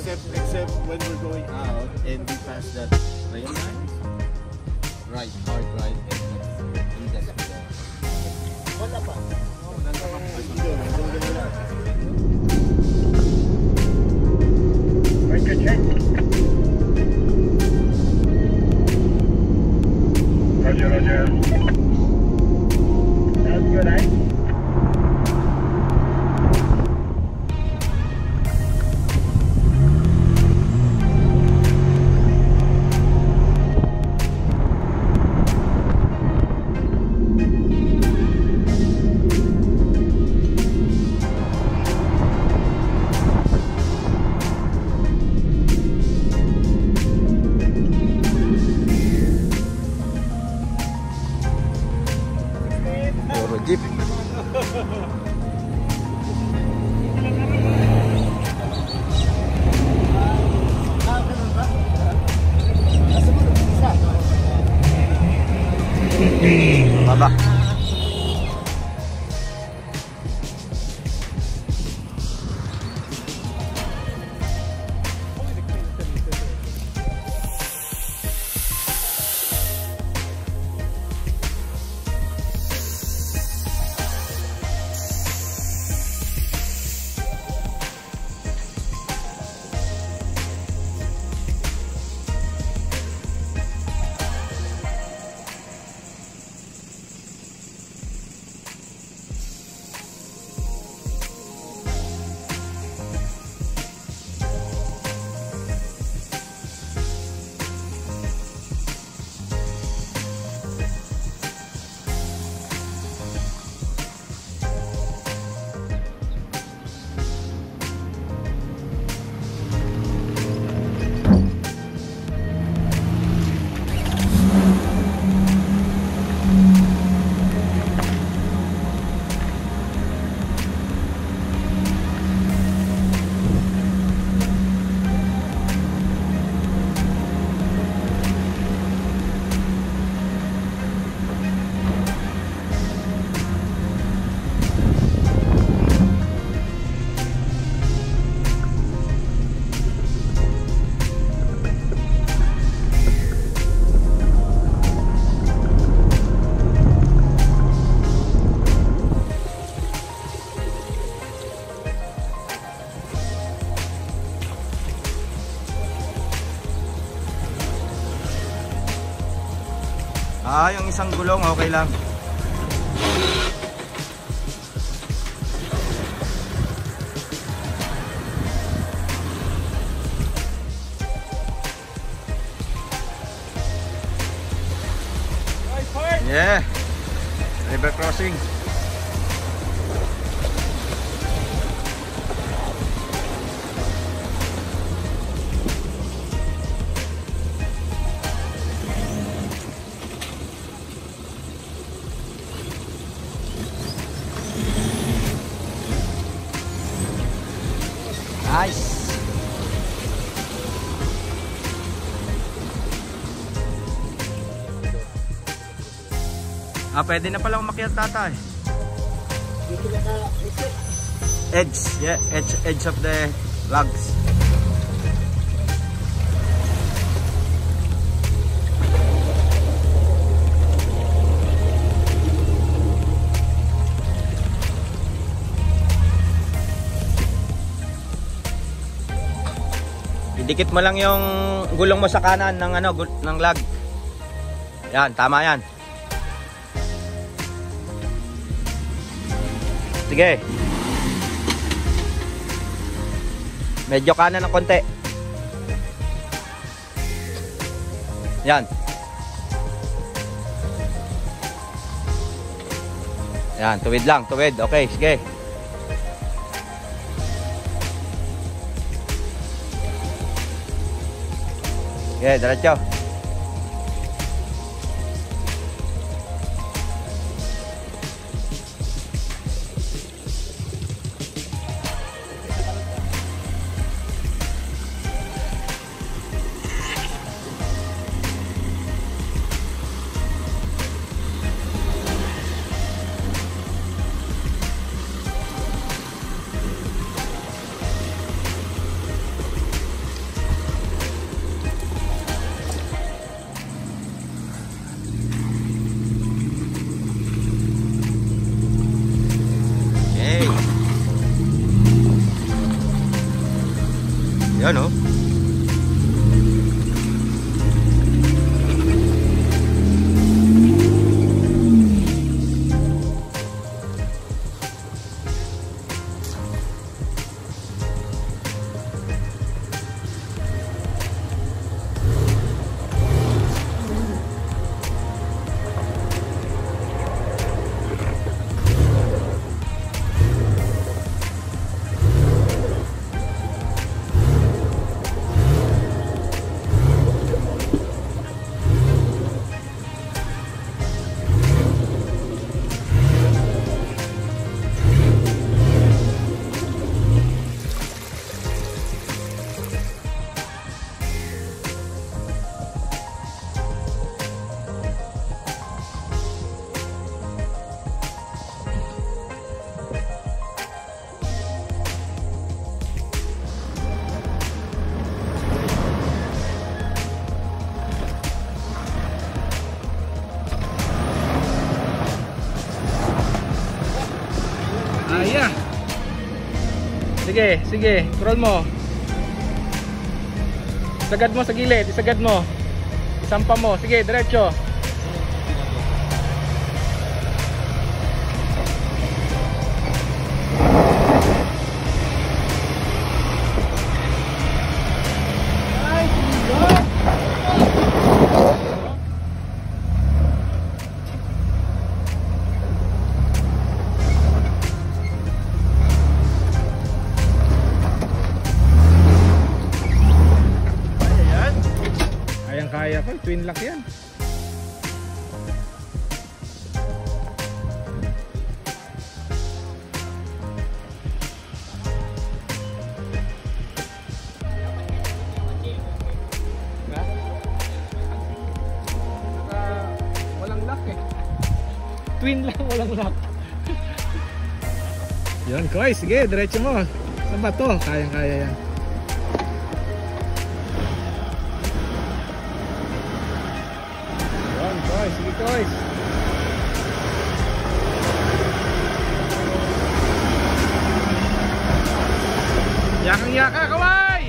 except when we're going out and we pass that rail line. Right, hard right. And that's there. Wala pa. Oh, nasa pa. Right, good check. Roger, Roger. Sounds good, eh? Jeep. Baba. Yung isang gulong okay lang. Yeah. River crossing. Nice. Pwede na pala umakyat tata eh. Edge, yeah, edge of the logs. Dikit mo lang yung gulong mo sa kanan ng ng log. Yan, tama yan. Sige. Medyo kanan ng konti. Yan. Yan, tuwid lang, tuwid. Okay, sige. Sige, diretso. Yan oh. Ayan. Sige, sige, scroll mo. Isagad mo sa gilid, isagad mo. Isampa mo, sige, diretso. Kaya ko, twin lock yan. Walang lock eh. Twin lang, walang lock. Yan, Koy, sige, diretso mo. Saan ba to? Kayang-kaya yan. Sige guys. Yakang-yaka, kaway!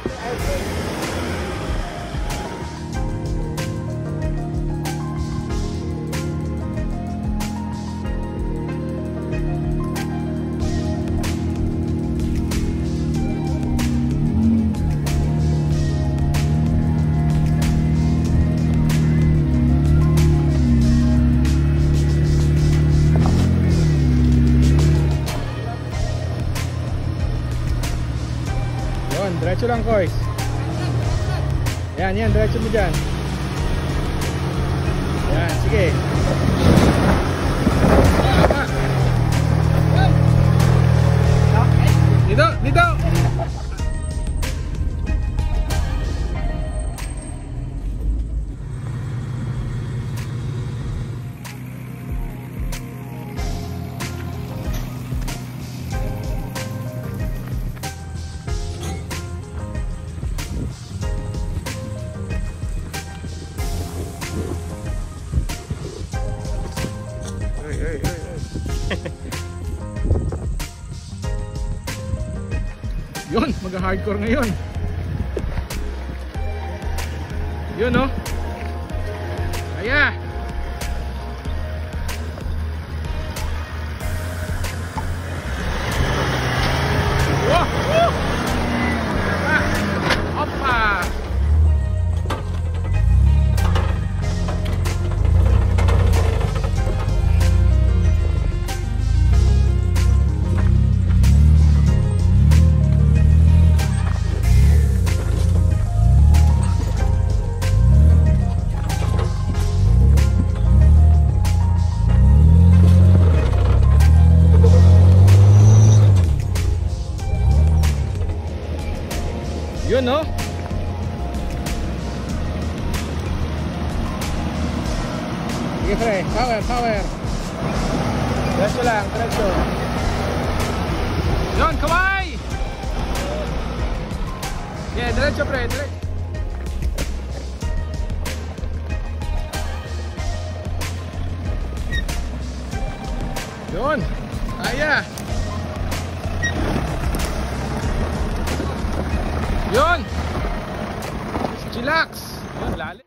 Diretso lang, Koys. Yan, yan, diretso mo dyan. Yan, sige. Dito, dito. Yun, mag-hardcore ngayon. Yun no. Aya. Wah, opa. Yun no. Sige pre, power, power. Diretso lang, diretso. Yun, kaway. Yeah, diretso pre, diretso. Yun, kaya. Yun! Chillax! Yun, lalim.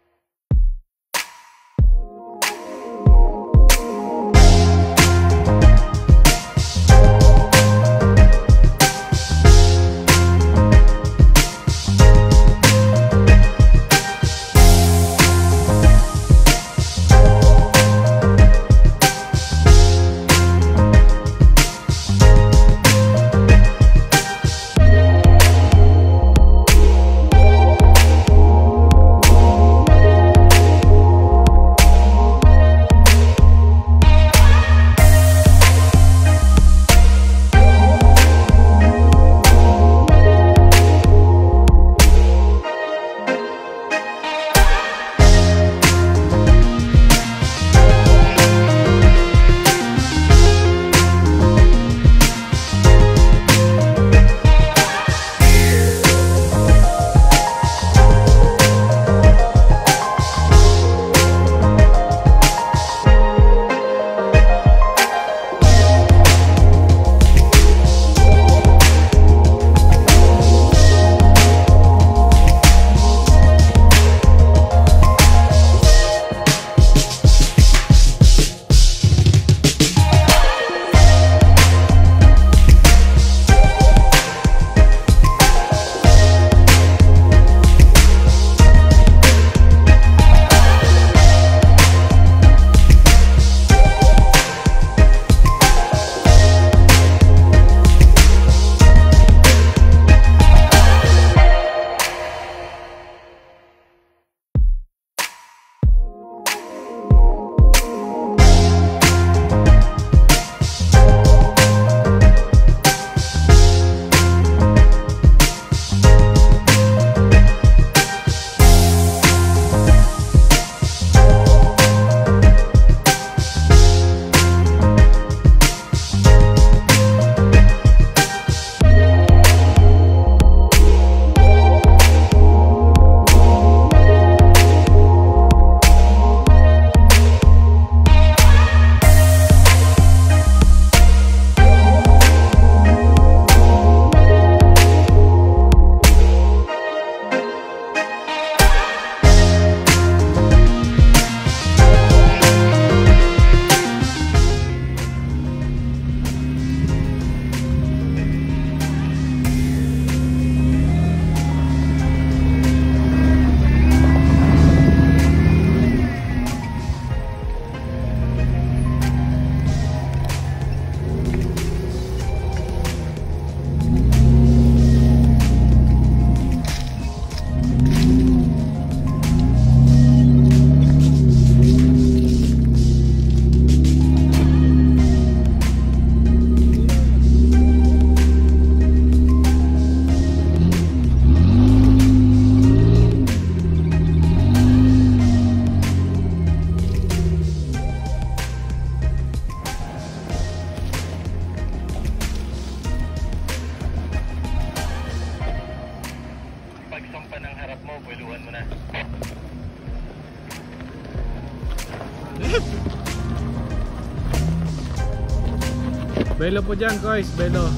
Belo po dyan guys, belo.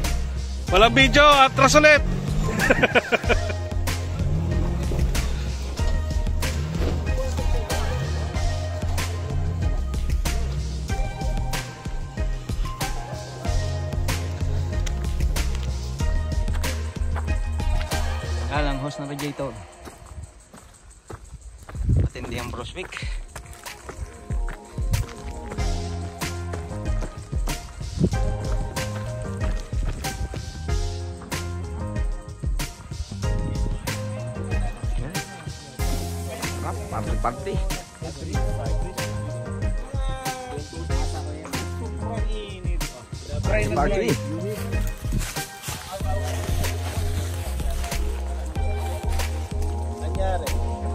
Walang video, atras ulit. na radiator. Matindi ang Brunswick. Party. Party. Nangyari.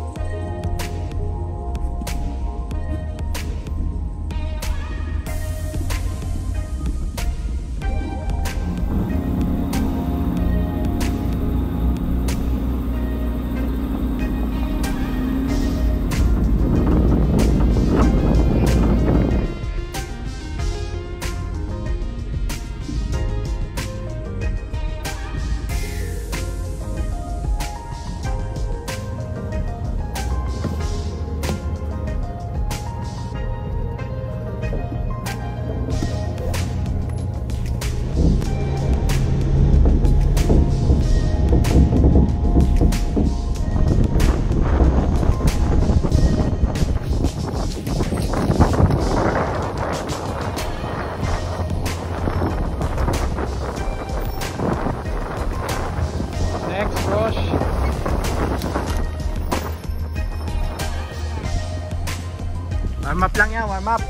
Warm up lang yan, warm up.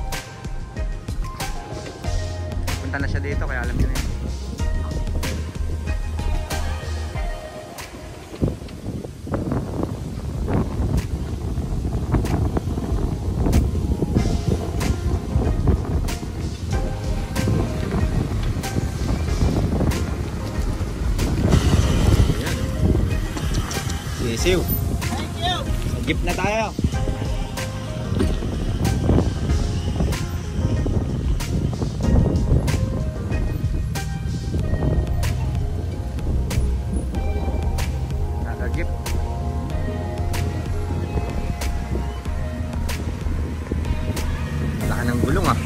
Punta na siya dito kaya alam niyo na yan. Sisiw. Thank you. Sa jeep na tayo. Jeep. Laka ng gulong ah.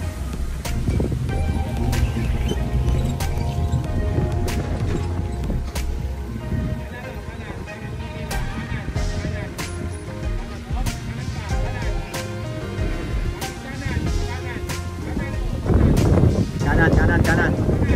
Kanan, kanan, kanan.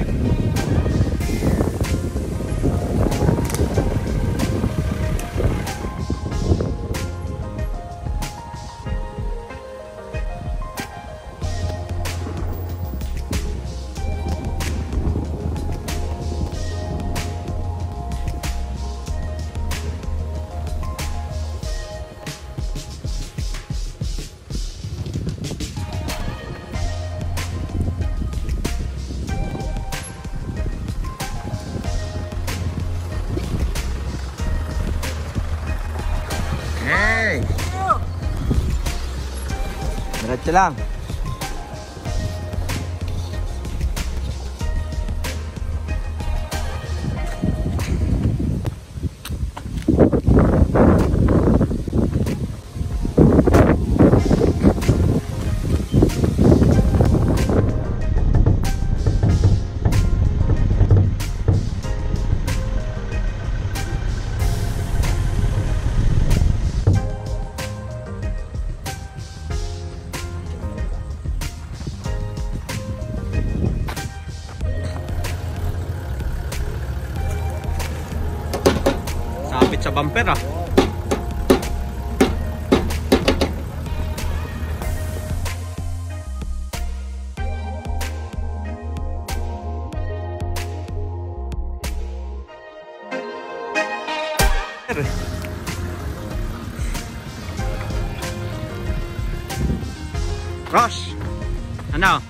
Hey! Diretso lang. Sabit sa bumper ah. Ross, ano?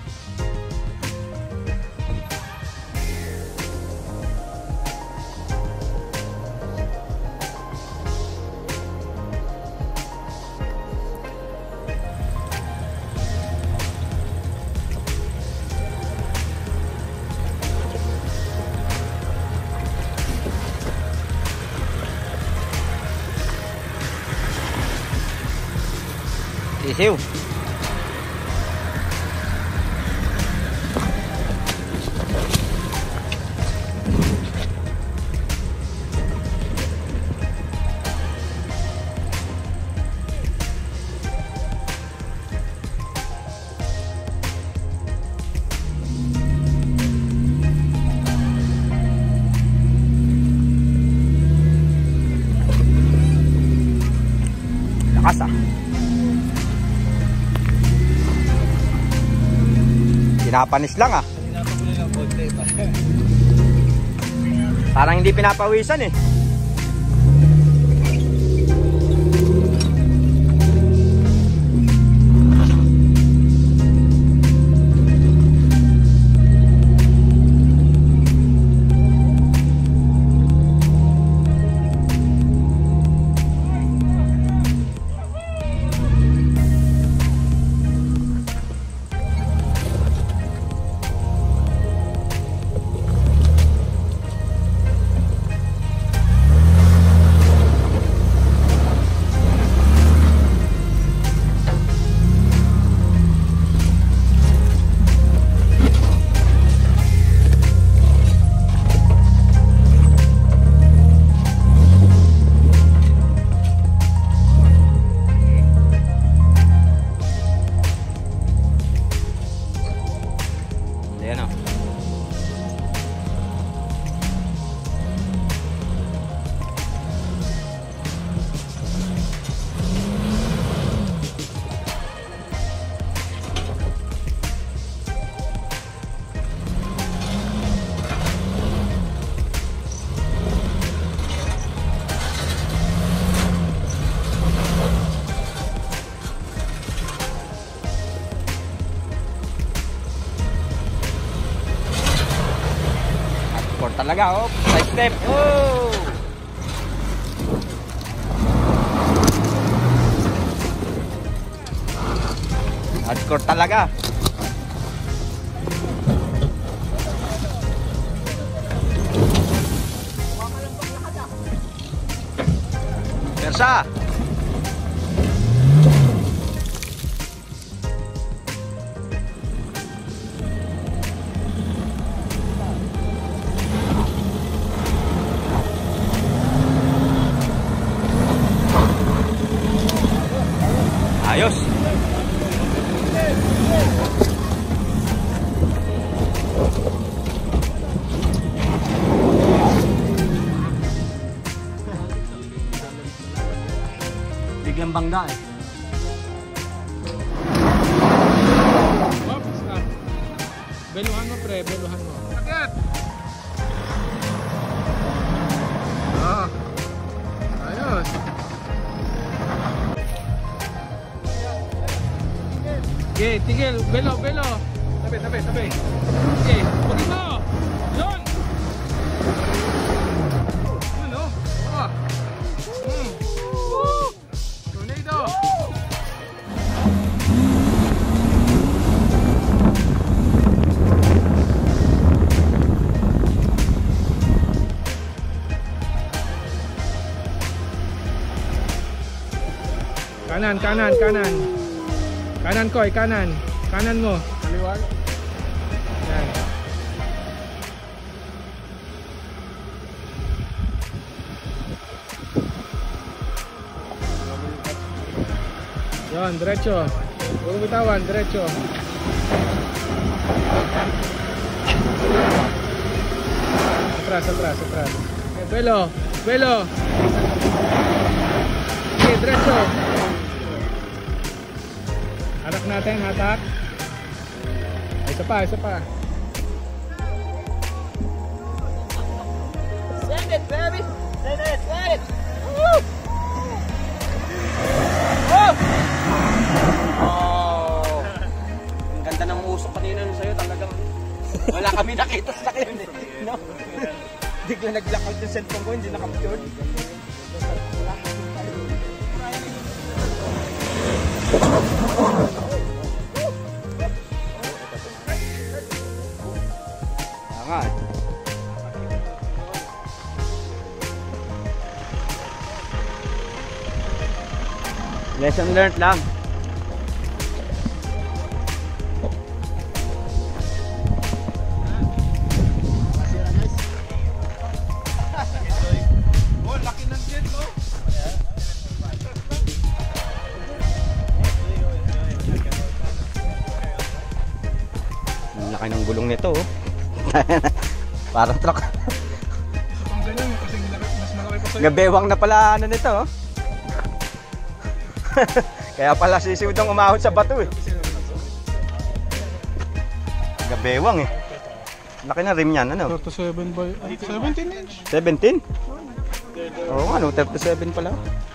Sisiw. lakas ah. Pinapanis lang ah. Parang hindi pinapawisan eh. Talaga oh, side step. Oh! Hardcore talaga. Persa. Ayos. Biglang bangga eh. Oops, ah. Beluhan mo pre, beluhan mo. Agad! Ah. Ayos. Okay, tigil, belo, belo. Tabi. Okay, pagin mo. Yun. Yun o. Oh. Woo. Tornado. Kanan. Kanan Koy, kanan. Kanan mo. Kaliwa. Yan. Yan, diretso. Huwag bitawan, diretso. Atras. Okay, belo. Okay, diretso. Hatak natin, hatak. Isa pa. Send it, baby. Send it. Woo! Oh! Ang ganda ng usok kanina sa'yo talagang wala kami nakita sa akin eh. No? Bigla nag-blackout yung cellphone ko, hindi nakapicture. Nga. Lesson learned lang. Laki ng jet, oh. Ang laki ng gulong nito, oh. Parang truck. Ang ganyan, kasi mas malaki pa sa'yo. Gabewang na pala ano nito, oh. Kaya pala si Siudong umahon sa bato eh. Gabewang eh. Laki na rim yan, ano? 37 by 17 inch. 17? Oo nga, no, 37 pala.